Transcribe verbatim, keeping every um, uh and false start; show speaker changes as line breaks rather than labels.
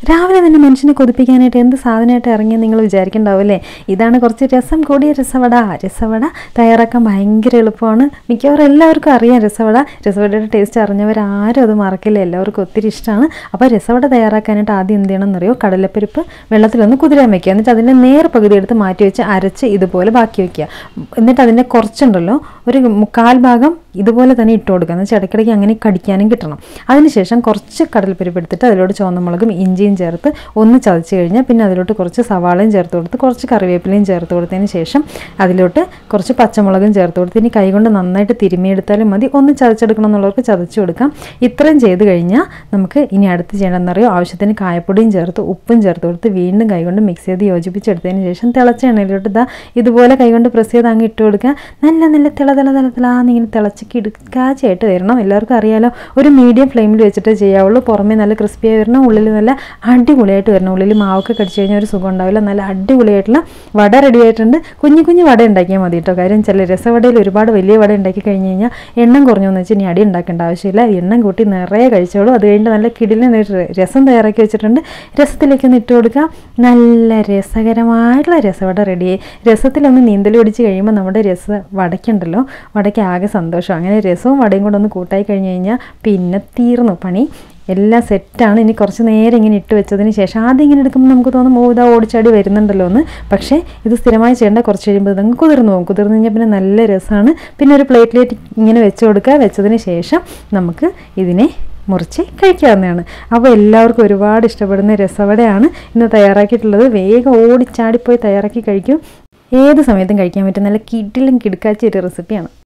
രാവിലെ തന്നെ മനുഷ്യനെ കൊതിപ്പിക്കാനായിട്ട് എന്ത് സാധനമായിട്ട് ഇറങ്ങിയെന്ന് നിങ്ങൾ വിചാരിക്കുന്നുണ്ടാവില്ലേ? ഇതാണ് കുറച്ച് രസം കൂടിയ രസവട. രസവട തയ്യാറാക്കാൻ ഭയങ്കര എളുപ്പമാണ്. മിക്കവാറും എല്ലാവർക്കും അറിയാം രസവട. രസവടയുടെ ടേസ്റ്റ് അറിഞ്ഞവരാരും അത് മറക്കില്ല, എല്ലാവർക്കും ഒത്തിരി ഇഷ്ടമാണ്. അപ്പോൾ രസവട തയ്യാറാക്കാനായിട്ട് ആദ്യം എന്ത് ചെയ്യണം എന്നറിയോ? കടലപ്പരിപ്പ് വെള്ളത്തിലൊന്ന് കുതിരാൻ വയ്ക്കുക. എന്നിട്ട് അതിൻ്റെ നേർ പകുതി എടുത്ത് മാറ്റി വെച്ച് അരച്ച് ഇതുപോലെ ബാക്കി വയ്ക്കുക. എന്നിട്ട് അതിൻ്റെ കുറച്ചുണ്ടല്ലോ ഒരു മുക്കാൽ ഭാഗം ഇതുപോലെ തന്നെ ഇട്ട് കൊടുക്കുക. എന്ന് വെച്ചാൽ ഇടയ്ക്കിടയ്ക്ക് അങ്ങനെ കടിക്കാനും കിട്ടണം. അതിനുശേഷം കുറച്ച് കടലപ്പരിപ്പ് എടുത്തിട്ട് അതിലോട്ട് ചുവന്നമുളകും ഇഞ്ചിയും ചേർത്ത് ഒന്ന് ചതച്ച് കഴിഞ്ഞാൽ പിന്നെ അതിലോട്ട് കുറച്ച് സവാളയും ചേർത്ത് കൊടുത്ത് കുറച്ച് കറിവേപ്പിലയും ചേർത്ത് കൊടുത്തതിന് ശേഷം അതിലോട്ട് കുറച്ച് പച്ചമുളകും ചേർത്ത് കൊടുത്ത് ഇനി കൈകൊണ്ട് നന്നായിട്ട് തിരുമിയെടുത്താലും മതി. ഒന്ന് ചതച്ചെടുക്കണം എന്നുള്ളവർക്ക് ചതച്ച് കൊടുക്കാം. ഇത്രയും ചെയ്ത് കഴിഞ്ഞാൽ നമുക്ക് ഇനി അടുത്ത് ചെയ്യണമെന്നറിയോ? ആവശ്യത്തിന് കായപ്പൊടിയും ചേർത്ത് ഉപ്പും ചേർത്ത് കൊടുത്ത് വീണ്ടും കൈകൊണ്ട് മിക്സ് ചെയ്ത് യോജിപ്പിച്ചെടുത്തതിന് ശേഷം തിളച്ച എണ്ണയിലോട്ട് ഇതാ ഇതുപോലെ കൈകൊണ്ട് പ്രസ് ചെയ്ത് അങ്ങ് ഇട്ട് കൊടുക്കുക. നല്ല നല്ല തിള തിള തിള തിളാന്നിങ്ങനെ തിളച്ച് കിടുക്കാച്ചായിട്ട് വരണം. എല്ലാവർക്കും അറിയാലോ, ഒരു മീഡിയം ഫ്ലെയിമിൽ വെച്ചിട്ട് ചെയ്യാവുള്ളൂ. പുറമേ നല്ല ക്രിസ്പിയായി വരണം, ഉള്ളിൽ നല്ല അടിപൊളിയായിട്ട് വരണം. ഉള്ളിൽ മാവൊക്കെ കടിച്ചു കഴിഞ്ഞാൽ ഒരു സുഖം ഉണ്ടാവില്ല. നല്ല അടിപൊളിയായിട്ടുള്ള വട റെഡി ആയിട്ടുണ്ട്. കുഞ്ഞു കുഞ്ഞു വട ഉണ്ടാക്കിയാൽ മതി കേട്ടോ. കാര്യം ചില രസവടയിൽ ഒരുപാട് വലിയ വട ഉണ്ടാക്കി കഴിഞ്ഞ് കഴിഞ്ഞാൽ എണ്ണം കുറഞ്ഞെന്ന് വെച്ചാൽ ഇനി അടി ഉണ്ടാക്കേണ്ട ആവശ്യമില്ല. എണ്ണം കൂട്ടി നിറയെ കഴിച്ചോളൂ. അത് കഴിഞ്ഞിട്ട് നല്ല കിടിലൻ രസം തയ്യാറാക്കി വെച്ചിട്ടുണ്ട്. രസത്തിലേക്കൊന്ന് ഇട്ട് കൊടുക്കുക. നല്ല രസകരമായിട്ടുള്ള രസവട റെഡിയായി. രസത്തിലൊന്ന് നീന്തൽ പിടിച്ച് കഴിയുമ്പോൾ നമ്മുടെ രസ വടയ്ക്കുണ്ടല്ലോ, വടയ്ക്ക് ആകെ സന്തോഷം. അങ്ങനെ രസവും വടയും കൂടെ ഒന്ന് കൂട്ടായി കഴിഞ്ഞ് കഴിഞ്ഞാൽ പിന്നെ തീർന്നു പണി. എല്ലാം സെറ്റാണ്. ഇനി കുറച്ച് നേരം ഇങ്ങനെ ഇട്ട് വെച്ചതിന് ശേഷം ആദ്യം ഇങ്ങനെ എടുക്കുമ്പോൾ നമുക്ക് തോന്നും ഓ ഇതാ ഓടിച്ചാടി വരുന്നുണ്ടല്ലോ എന്ന്. പക്ഷേ ഇത് സ്ഥിരമായി ചെയ്യേണ്ട. കുറച്ച് കഴിയുമ്പോൾ ഇതങ്ങ് കുതിർന്ന് പോകും. കുതിർന്ന് കഴിഞ്ഞാൽ പിന്നെ നല്ല രസമാണ്. പിന്നെ ഒരു പ്ലേറ്റിലേക്ക് ഇങ്ങനെ വെച്ച് കൊടുക്കുക. വെച്ചതിന് ശേഷം നമുക്ക് ഇതിനെ മുറിച്ച് കഴിക്കാവുന്നതാണ്. അപ്പോൾ എല്ലാവർക്കും ഒരുപാട് ഇഷ്ടപ്പെടുന്ന രസവടയാണ് ഇന്ന് തയ്യാറാക്കിയിട്ടുള്ളത്. വേഗം ഓടിച്ചാടിപ്പോയി തയ്യാറാക്കി കഴിക്കും. ഏത് സമയത്തും കഴിക്കാൻ പറ്റും. നല്ല കിടിലും കിടുക്കാച്ച ഒരു റെസിപ്പിയാണ്.